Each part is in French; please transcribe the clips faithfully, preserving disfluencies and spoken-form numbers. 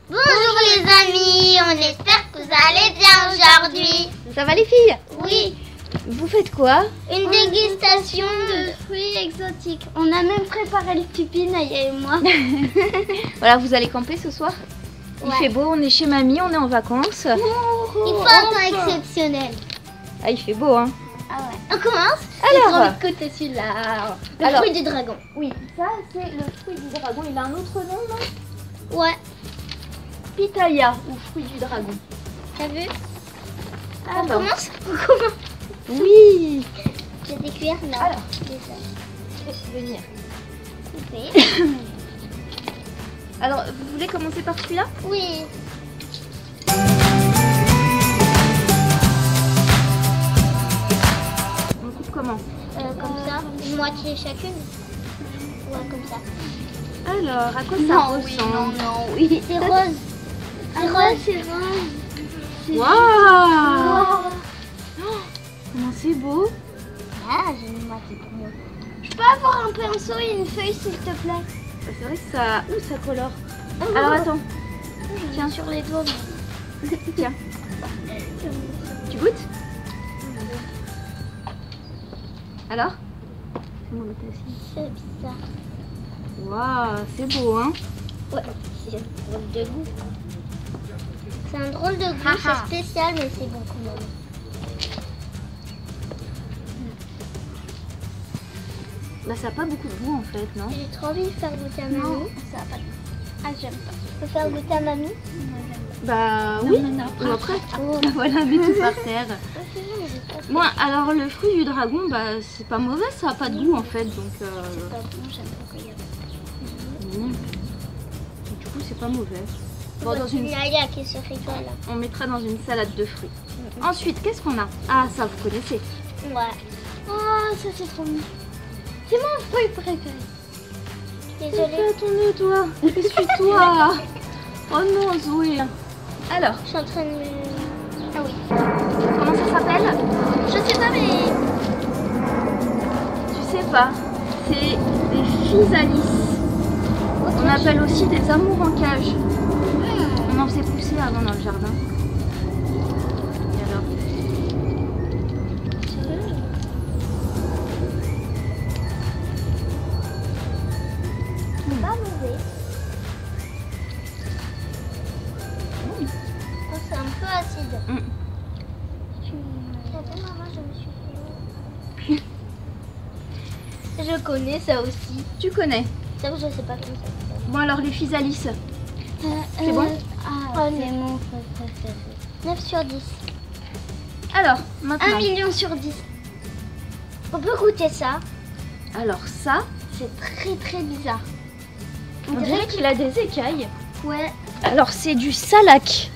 Bonjour les amis, on espère que vous allez bien aujourd'hui. Ça va les filles? Oui. Vous faites quoi? Une dégustation de fruits exotiques. On a même préparé le tupi, Naya et moi. Voilà, vous allez camper ce soir? Il Ouais. fait beau, on est chez mamie, on est en vacances. Il faut un temps exceptionnel. Ah, il fait beau, hein? Ah ouais. On commence. Alors, J'ai trop côté celui-là. Le Alors. fruit du dragon. oui, ça c'est le fruit du dragon. Il a un autre nom, non? Ouais. Pitaya ou fruit du dragon. T'as vu? On Alors. commence. On commence. Oui. J'ai des cuillères là. Alors. Désolée. Venir. Oui. Alors, vous voulez commencer par celui-là? Oui. On coupe comment? Euh, comme ça, une moitié chacune. Ouais, comme ça. Alors, à quoi ça ressemble? non, oui. C'est rose. C'est rose, c'est rose. Waouh! Comment c'est beau! Ah, j'ai une moitié pour moi. Je peux avoir un pinceau et une feuille, s'il te plaît? C'est vrai que ça... Ouh, ça colore. Alors attends. Tiens, sur les doigts. Tiens. Tu goûtes? Alors? C'est bizarre. Waouh, c'est beau, hein? Ouais, c'est un drôle de goût. C'est un drôle de goût, c'est spécial, mais c'est bon quand même. Bah ça n'a pas beaucoup de goût en fait, non? J'ai trop envie de faire goûter à mamie. Ça va pas de goût. Ah, j'aime pas. Je peux faire goûter à mamie? Bah Non, oui. non, non. Ou après. Oh. Voilà, mets tout par terre. Ah, c'est vrai, j'ai pas fait. Bon, alors le fruit du dragon, bah c'est pas mauvais, ça n'a pas de goût en fait, donc... Euh... C'est pas bon, j'aime pas quand il y a. mmh. Du coup, c'est pas mauvais. Bon, dans une... Naya qui se rigole là. On mettra dans une salade de fruits. Ensuite, qu'est-ce qu'on a? Ah, ça vous connaissez. Ouais. Oh, ça c'est trop mignon. C'est mon fruit préféré. Désolée. Fais ton nez, toi. Essuie-toi. Oh non, Zoé. Alors, Je suis en train de me... Ah oui. comment ça s'appelle? Je sais pas mais... Tu sais pas. C'est des physalis. On appelle aussi des amours en cage. On en faisait pousser avant dans le jardin. Et alors? C'est pas mauvais. Mmh. Oh, c'est un peu acide. Mmh. Tu... Attends, maman, je me suis fait... Je connais ça aussi. Tu connais. Ça, je sais pas comment ça s'appelle. Bon alors les physalis. Euh, C'est bon? Ah, c'est mon préféré. neuf sur dix. Alors, maintenant. un million sur dix. On peut goûter ça. Alors ça, C'est très très bizarre. on dirait qu'il a des écailles. Ouais. Alors c'est du salac.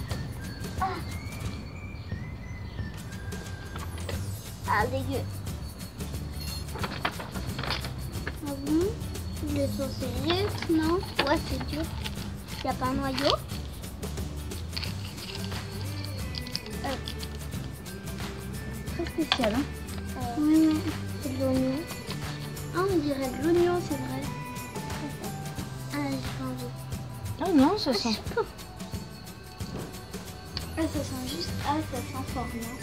Ah, dégueu. Ah bon? Le sauce c'est dur, non? Ouais, c'est dur. Il n'y a pas un noyau? Très spécial, hein? Euh, ouais, ouais. C'est de l'oignon. Ah, on dirait de l'oignon, c'est vrai. Ah, j'ai pas envie. Oh non, ça sent. Ah, ça sent juste... Ah, ça sent fort, non?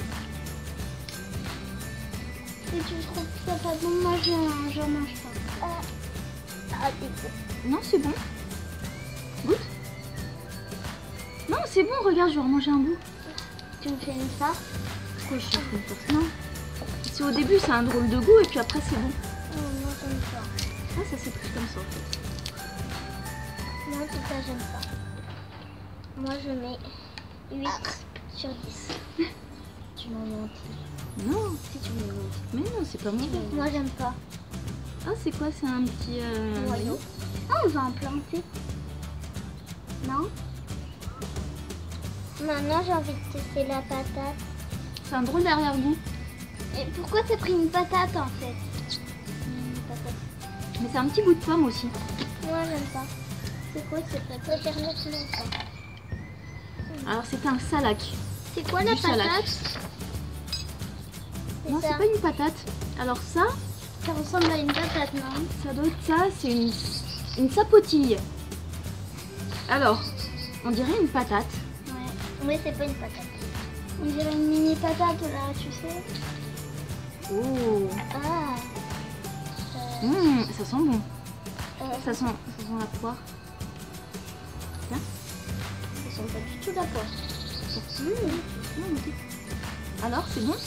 Et tu trouves ça pas bon? Moi, je j'en mange pas. Ah, ah dégueu. Non, c'est bon. Goûte. Non, c'est bon, regarde, je vais remanger un bout. Tu me fais une farce? Pourquoi je suis une farce? Non. C'est au début, c'est un drôle de goût et puis après, c'est bon. Oh, moi, j'aime pas. Ah, ça c'est plus comme ça en fait. Moi, en tout cas, j'aime pas. Moi, je mets huit sur dix. Tu m'en mentis. Non, si tu me mens. Mais non, c'est pas mauvais. Moi, j'aime pas. Ah, c'est quoi? C'est un petit euh... Noyau. Ah, on va en planter. Non? Maintenant, j'ai envie de tester la patate. C'est un drôle d'arrière-goût. Et pourquoi t'as pris une patate en fait? Une patate. Mais c'est un petit goût de pomme aussi. Moi, j'aime pas. C'est quoi cette patate? Je préfère mettre ça. Alors, c'est un salac. C'est quoi la Du salac. patate? Non, ça. c'est pas une patate. Alors ça, Ça ressemble à une patate, non? ça doit être ça, c'est une, une sapotille. Alors, On dirait une patate. Ouais, mais c'est pas une patate. On dirait une mini patate là, tu sais. Oh. Ah. Euh, Mmh, ça sent bon. euh, Ça sent, ça sent la poire. Tiens. ça sent pas du tout la poire. Mmh. Mmh, ok. Alors, c'est bon?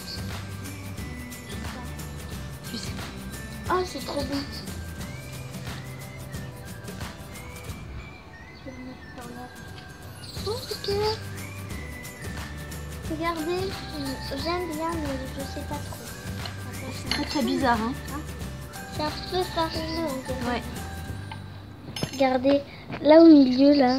Tu sais. Oh, c'est trop bon. Je vais le mettre par là. Oh, ok. Regardez, euh, j'aime bien, mais je sais pas trop. C'est très très bizarre, hein? C'est un peu farineux, on dirait. Ouais. Regardez, là au milieu, là.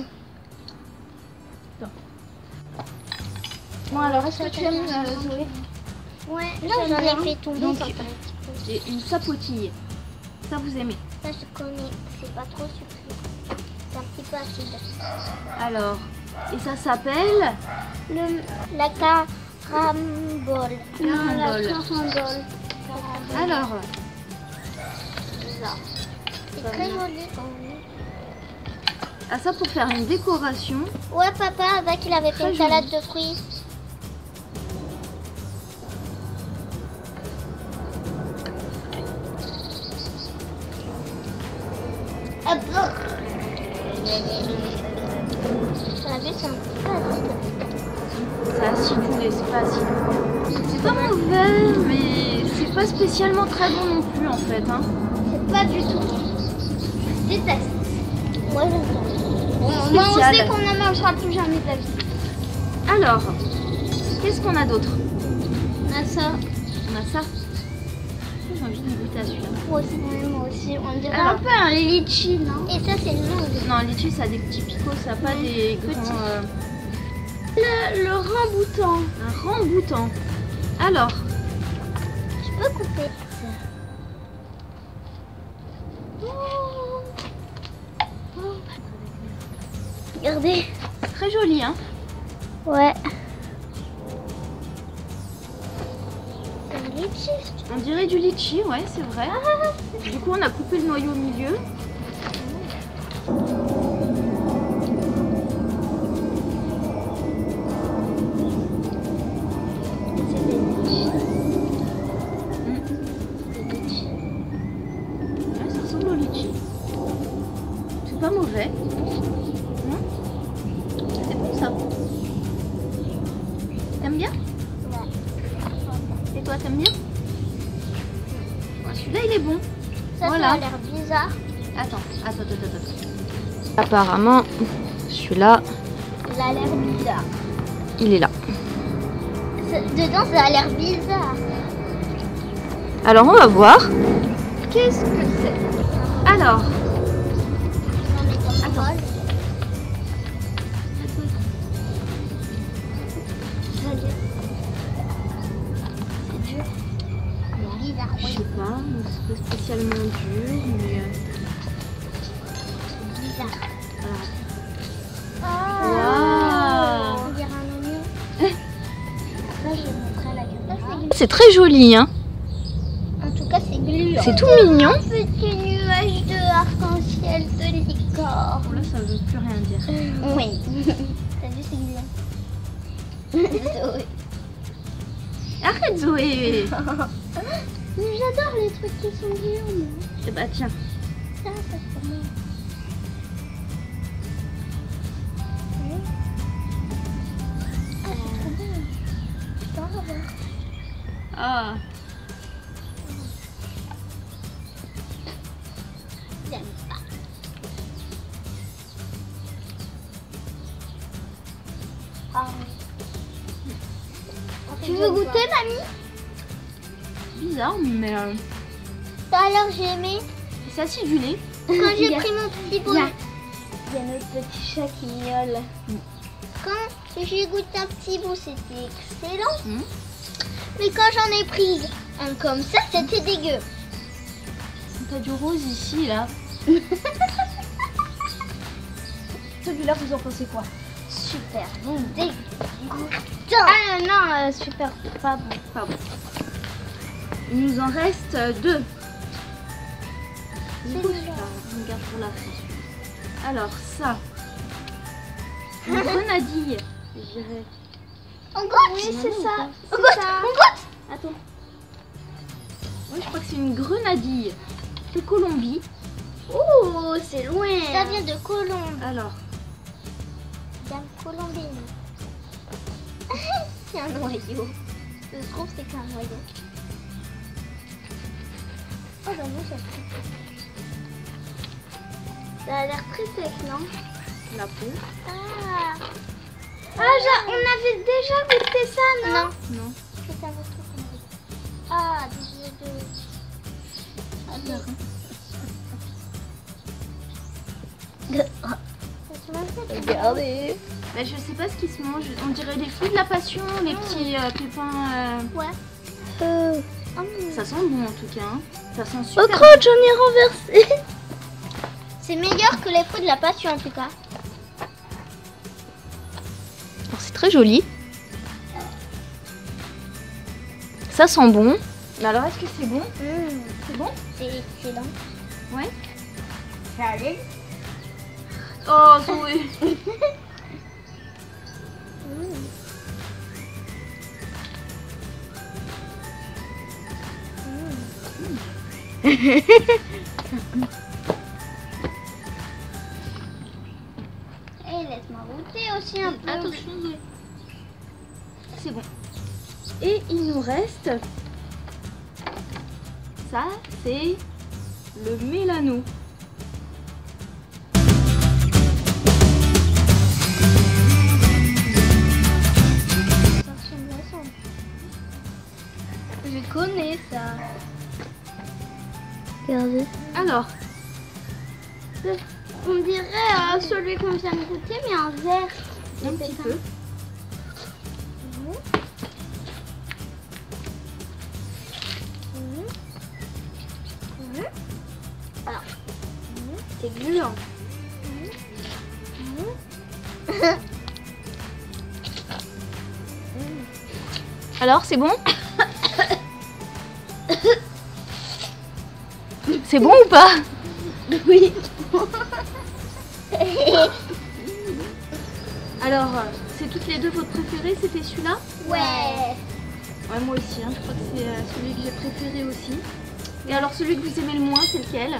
Bon, alors, est-ce que tu aimes, euh, Zoé? Ouais, là j'en ai fait tomber. Donc, ça fait un petit peu. c'est une sapotille. Ça, vous aimez? Ça, je connais. C'est pas trop sucré. C'est un petit peu acide. Alors, et ça s'appelle? Le, la carambole. Non, la Carambole. carambole. Alors, Ça. C'est très joli. à ça pour faire une décoration. Ouais, papa, avec il avait fait Très une joli. salade de fruits. Hop. Ça a vu, c'est un petit peu acide. C'est acidulé, c'est pas acide. C'est pas mauvais, mais c'est pas spécialement très bon non plus en fait. Hein. C'est pas du tout. Je déteste. Moi, j'aime bien. Bon, moi, on Spécial. sait qu'on ne mangera plus jamais de la vie. Alors, qu'est-ce qu'on a d'autre? On a ça. On a ça. J'ai envie de goûter à celui-là. Moi aussi, ouais, moi aussi. On dirait Alors. un peu un litchi, non? Et ça, c'est une mangue. Non, litchi, ça a des petits picots, ça n'a pas Ouais, des petits. grands. euh, Le, le remboutant. un remboutant. Alors, Je peux couper. Oh. Oh. Regardez. c'est très joli, hein? Ouais. C'est un litchi. On dirait du litchi, ouais, c'est vrai. Du coup, on a coupé le noyau au milieu. C'est des litchis. Mm. Ouais, ça ressemble au litchi. C'est pas mauvais. Non? C'est bon ça. T'aimes bien? Ouais. Et toi, t'aimes bien? Ouais, celui-là, il est bon. Ça, Voilà. ça a l'air bizarre. Attends, attends, attends, attends. Apparemment, celui-là, Il a l'air bizarre. il est là. Ça- Dedans, ça a l'air bizarre. Alors, on va voir. Qu'est-ce que c'est? Alors, J'en mets comme Attends. folle. Ça a l'air- C'est dur. Il est bizarre, je oui. sais pas, c'est pas spécialement dur, mais... euh, Bizarre. voilà. Ah. Waouh. On dirait un oignon. Là, je vais montrer à la caméra. C'est très joli, hein? En tout cas, c'est gluant. C'est tout mignon. Un petit nuage de arc-en-ciel de licorne. Bon, là, ça veut plus rien dire. Oui. T'as vu, c'est gluant. Oui. Arrête, Zoé. Mais j'adore les trucs qui sont gluants. moi. Eh bah, tiens. Ça, ça c'est bon. Ah, c'est trop bon. Putain, on va voir. Ah. J'aime pas. Ah oui. Tu veux goûter, mamie? Bizarre, mais... euh, Alors j'ai aimé. c'est acidulé. Quand Il j'ai y a- pris mon petit il y a- bout. Il y a notre petit chat qui miaule. Quand j'ai goûté un petit bout, c'était excellent. Mmh. Mais quand j'en ai pris un comme ça, c'était dégueu. T'as du rose ici, là. Celui-là, vous en pensez quoi? Super bon, dégoûtant. Ah non, euh, super pas bon. Pas bon. Il nous en reste euh, deux. Du coup, Celui-là. celui-là, on garde pour la fin. Alors, ça. Une grenadille, je dirais. On goûte. Oui, c'est ça. On goûte. On goûte. Attends. Oui, je crois que c'est une grenadille. C'est Colombie. Oh, c'est loin. Ça vient de Colombe. Alors. Dame colombine. C'est un noyau. Je trouve que c'est qu'un noyau. Oh, bah non, ça Ça a l'air très sec, non? La peau. Ah, ah on avait déjà goûté ça, non? Non. Non. C'est un autre truc qu'on avait. Ah, des œufs de... Ah, non. Regardez. Bah, je sais pas ce qui se mange. On dirait des fruits de la passion, les petits euh, pépins. Euh... Ouais. Euh... Ça sent bon en tout cas. Hein. Ça sent super. Oh crotte, j'en ai renversé. C'est meilleur que les fruits de la passion en tout cas. C'est très joli. Ça sent bon. Mais alors est-ce que c'est bon? Mmh. C'est bon? C'est excellent. Ouais. Allez. Oh Zoé. Et laisse-moi goûter aussi un peu. Attention Zoé. C'est bon. Et il nous reste... Ça, c'est le mélano. Je connais ça. Regardez. Alors, on dirait euh, celui qu'on vient de goûter, mais en vert. un petit peu. Mmh. Mmh. Mmh. Alors, mmh. C'est gluant. Mmh. Alors, c'est bon? C'est bon ou pas? Oui. Alors, c'est toutes les deux votre préféré, c'était celui-là? Ouais. Ouais, moi aussi, hein. Je crois que c'est euh, celui que j'ai préféré aussi. Et alors, celui que vous aimez le moins, c'est lequel?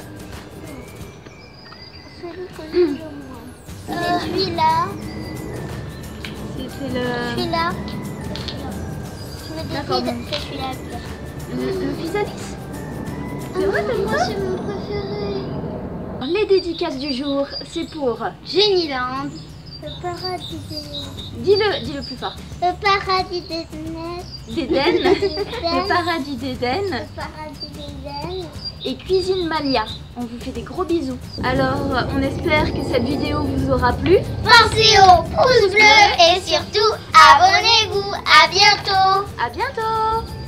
Celui que j'aime le moins. C'est celui-là. C'était le... Celui-là. Je me D'accord, décide, bon. c'est celui-là. Le, le Physalis? C'est vrai, moi c'est mon préféré. Les dédicaces du jour, c'est pour... Génieland. Le paradis des... Dis-le, dis-le plus fort. Le paradis des neiges. D'Éden. D'Éden. Le paradis d'Éden. Le paradis d'Éden. Et Cuisine Malia. On vous fait des gros bisous. Alors, on espère que cette vidéo vous aura plu. Pensez au pouce bleu et surtout abonnez-vous. À bientôt. À bientôt!